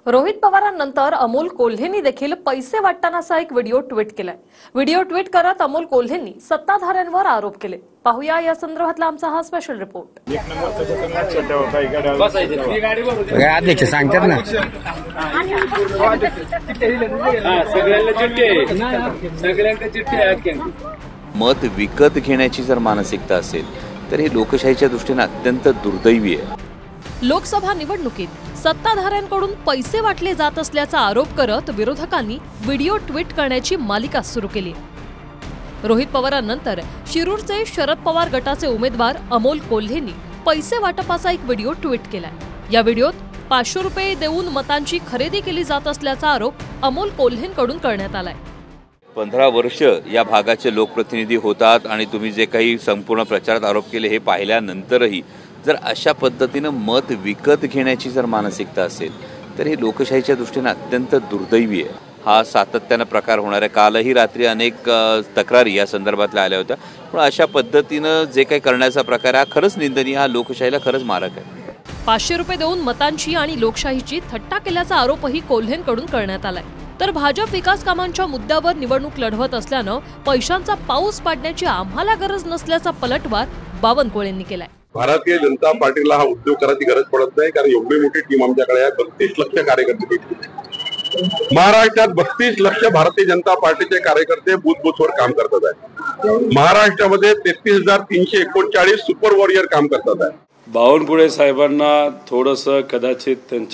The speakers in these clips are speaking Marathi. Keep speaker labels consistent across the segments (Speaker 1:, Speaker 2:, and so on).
Speaker 1: रोहित पवारांनंतर अमोल कोल्हेंनी देखील पैसे वाटतानाचा एक व्हिडिओ ट्विट केलाय। व्हिडिओ ट्विट करत अमोल कोल्हेंनी सत्ताधाऱ्यांवर आरोप केले। पाहूया या संदर्भातला आमचा हा स्पेशल रिपोर्ट।
Speaker 2: अध्यक्ष सांगतात ना
Speaker 3: मत विकत घेण्याची जर मानसिकता असेल तर हे लोकशाहीच्या दृष्टीने अत्यंत दुर्दैवी आहे।
Speaker 1: लोकसभा निवडणुकीत सत्ताधाऱ्यांकडून पैसे वाटले जात असल्याचा आरोप करत विरोधकांनी व्हिडिओ ट्विट करण्याची मालिका सुरू केली। रोहित पवारांनंतर शिरूरचे शरद पवार गटाचे उमेदवार अमोल कोल्हेंनी पैसे वाटपाचा एक व्हिडिओ ट्विट केलाय। या व्हिडिओत 500 रुपये देऊन मतांची खरेदी केली जात असल्याचा आरोप अमोल कोल्हेंकडून करण्यात आलाय।
Speaker 3: 15 वर्ष या भागाचे लोकप्रतिनिधी होतात आणि तुम्ही जे काही संपूर्ण प्रचारात आरोप केले हे पाहिल्यानंतरही जर अशा पद्धतीने मत विकत घेण्याची जर मानसिकता असेल तर हे लोकशाहीच्या दृष्टीने अत्यंत दुर्दैवी आहे। हा सातत्याने प्रकार होणार आहे। कालही रात्री अनेक तक्रारी या संदर्भातल्या आल्या होत्या, पण अशा पद्धतीने जे काही करण्याचा प्रकार हा खरंच निंदनीय, हा लोकशाहीला खरंच मारक आहे।
Speaker 1: 500 रुपये देऊन मतांची आणि लोकशाहीची थट्टा केल्याचा आरोपही कोल्हेंकडून करण्यात आलाय। तर भाजप विकास कामांच्या मुद्द्यावर निवडणूक लढवत असल्यानं पैशांचा पाऊस पाडण्याची आम्हाला गरज नसल्याचा पलटवार बावनकुळेंनी केलाय।
Speaker 4: भारतीय जनता पार्टीला हा उद्योग करायची गरज पडत नाही, कारण एवढी मोठी टीम आमच्याकडे आहे। 32 लक्ष कार्यकर्ते महाराष्ट्रात 32 लक्ष भारतीय जनता पार्टीचे कार्यकर्ते बूथ बूथवर काम करतात आहे। महाराष्ट्रामध्ये 33,339 सुपर वॉरियर काम करतात आहे।
Speaker 5: बावनकुळे साहेबांना थोडंसं कदाचित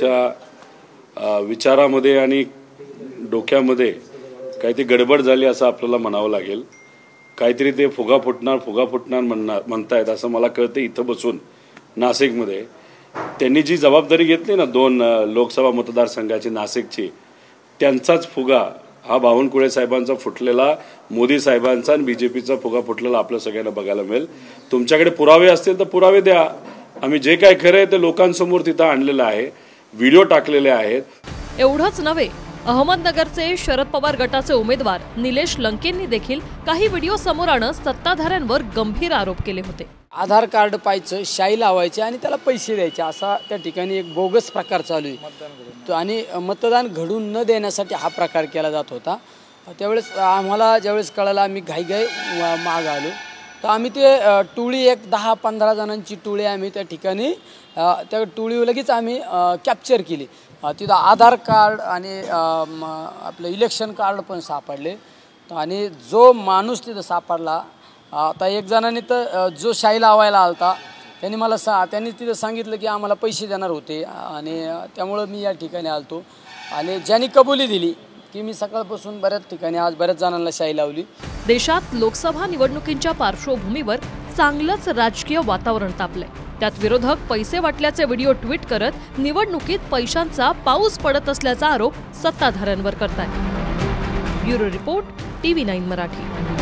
Speaker 5: त्यांच्या विचारामध्ये आणि डोक्यामध्ये काहीतरी गडबड झाली असं आपल्याला म्हणावं लागेल। काहीतरी ते फुगा फुटणार म्हणतायत असं मला कळतं। इथं बसून नाशिकमध्ये त्यांनी जी जबाबदारी घेतली ना 2 लोकसभा मतदारसंघाची नाशिकची, त्यांचाच फुगा हा बावनकुळे साहेबांचा फुटलेला, मोदी साहेबांचा आणि बीजेपीचा फुगा फुटलेला आपल्या सगळ्यांना बघायला मिळेल। तुमच्याकडे पुरावे असतील तर पुरावे द्या। आम्ही जे काय खरं आहे ते लोकांसमोर तिथं आणलेलं आहे, व्हिडिओ टाकलेले आहेत।
Speaker 1: एवढंच नव्हे, अहमदनगरचे शरद पवार गटाचे उमेदवार निलेश लंकेंनी देखील काही व्हिडिओ समोर आणत सत्ताधाऱ्यांवर गंभीर आरोप केले होते।
Speaker 6: आधार कार्ड पाहायचं, शाई लावायचे आणि त्याला पैसे द्यायचे असा त्या ठिकाणी एक बोगस प्रकार चालू आहे आणि मतदान घडून न देण्यासाठी हा प्रकार केला जात होता। त्यावेळेस आम्हाला ज्यावेळेस कळालं, आम्ही घाईघाई माग आलो, तर आम्ही ते टोळी एक 10-15 जणांची टोळी आम्ही त्या ठिकाणी त्या टोळी लगेच आम्ही कॅप्चर केली। तिथं आधार कार्ड आणि आपलं इलेक्शन कार्ड पण सापडले आणि जो माणूस तिथं सापडला, आता एक जणांनी तर जो शाई लावायला आलता त्यांनी तिथं सांगितलं की आम्हाला पैसे देणार होते आणि त्यामुळं मी या ठिकाणी आलतो आणि ज्यांनी कबुली दिली की मी सकाळपासून बऱ्याच ठिकाणी आज बऱ्याच जणांना शाई लावली।
Speaker 1: देशात लोकसभा निवडणुकींच्या पार्श्वभूमीवर चांगलंच राजकीय वातावरण तापलंय। त्यात विरोधक पैसे वाटल्याचे व्हिडिओ ट्विट करत निवडणुकीत पैशांचा पाऊस पडत असल्याचा आरोप सत्ताधाऱ्यांवर करतायत। Bureau report, TV9 Marathi.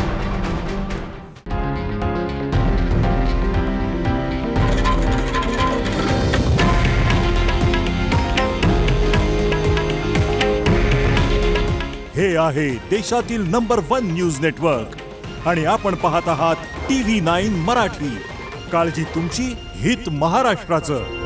Speaker 7: हे आहे देशातील नंबर 1 न्यूज नेटवर्क आणि आपण पाहत आहात TV9 मराठी। काळजी तुमची, हित महाराष्ट्राचं।